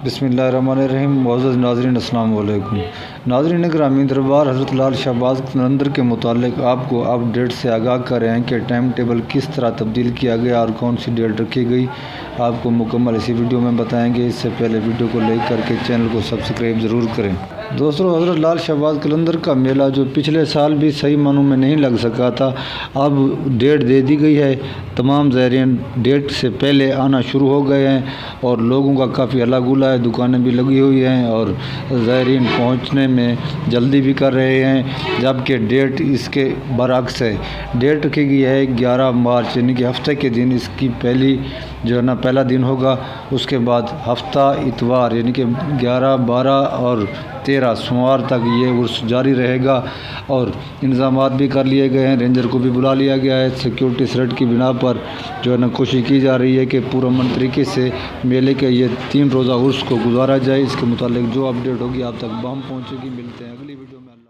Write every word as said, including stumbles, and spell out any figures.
بسم اللہ الرحمن الرحیم۔ معزز ناظرین السلام علیکم۔ ناظرین گرامی، دربار حضرت لال شہباز قلندر کے متعلق آپ کو اپ ڈیٹ سے آگاہ کر رہے ہیں کہ ٹائم ٹیبل کس طرح تبدیل کیا گیا اور کون سی ڈیٹ رکھی گئی، آپ کو مکمل اسی ویڈیو میں بتائیں گے۔ اس سے پہلے ویڈیو کو لائک کر کے چینل کو سبسکرائب ضرور کریں۔ دوستو، حضرت لال شہباز قلندر کا میلہ جو پچھلے سال بھی صحیح معنوں میں نہیں لگ سکا تھا، اب ڈیٹ دے دی گئی ہے۔ تمام زائرین ڈیٹ سے پہلے آنا شروع ہو گئے ہیں اور لوگوں کا کافی ہلا گلا ہے، دکانیں بھی لگی ہوئی ہیں اور زائرین پہنچنے میں جلدی بھی کر رہے ہیں، جبکہ ڈیٹ اس کے برعکس ہے۔ ڈیٹ رکھی گئی ہے گیارہ مارچ، یعنی کہ ہفتے کے دن اس کی پہلی جو ہے نا پہلا دن ہوگا۔ اس کے بعد ہفتہ اتوار یعنی کہ گیارہ بارہ اور تیرہ سوموار تک یہ عرس جاری رہے گا، اور انتظامات بھی کر لیے گئے ہیں۔ رینجر کو بھی بلا لیا گیا ہے۔ سیکیورٹی تھریٹ کی بنا پر جو ہے نا کوشش کی جا رہی ہے کہ پرامن طریقے سے میلے کے یہ تین روزہ عرس کو گزارا جائے۔ اس کے متعلق جو اپڈیٹ ہوگی آپ تک بہم پہنچے گی۔ ملتے ہیں اگلی ویڈیو میں۔